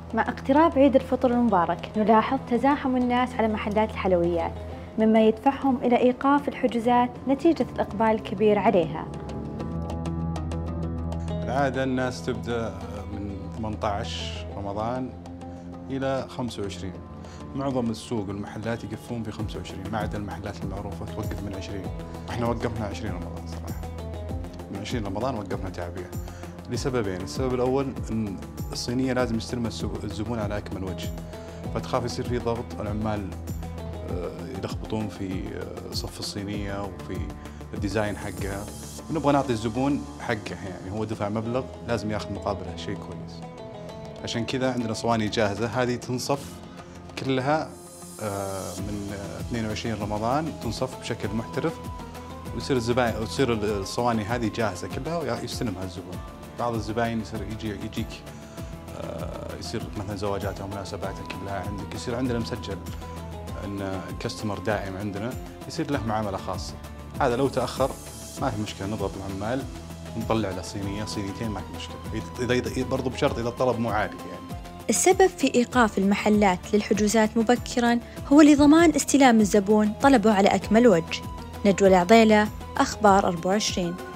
مع اقتراب عيد الفطر المبارك نلاحظ تزاحم الناس على محلات الحلويات، مما يدفعهم إلى إيقاف الحجوزات نتيجة الإقبال الكبير عليها. العادة الناس تبدأ من 18 رمضان إلى 25. معظم السوق والمحلات يقفون في 25، ما عدا المحلات المعروفة توقف من 20. احنا وقفنا 20 رمضان صراحة. من 20 رمضان وقفنا تعبئة لسببين. السبب الأول أن الصينية لازم يستلمها الزبون على أكمل وجه، فتخاف يصير في ضغط، العمال يلخبطون في صف الصينية وفي الديزاين حقها، ونبغى نعطي الزبون حقه، يعني هو دفع مبلغ لازم ياخذ مقابله شيء كويس. عشان كذا عندنا صواني جاهزة، هذه تنصف كلها من 22 رمضان تنصف بشكل محترف، ويصير الزباين وتصير الصواني هذه جاهزة كلها ويستلمها الزبون. بعض الزباين يصير يجيك يصير مثلا زواجات او مناسبات كلها عندك، يصير عندنا مسجل ان كاستمر دائم عندنا، يصير له معاملة خاصة. هذا لو تأخر ما في مشكلة، نضرب العمال ونطلع له صينية صينيتين، ما في مشكلة، إذا برضو بشرط إذا الطلب مو عالي يعني. السبب في إيقاف المحلات للحجوزات مبكراً هو لضمان استلام الزبون طلبه على أكمل وجه. نجوى العضيلة، أخبار 24.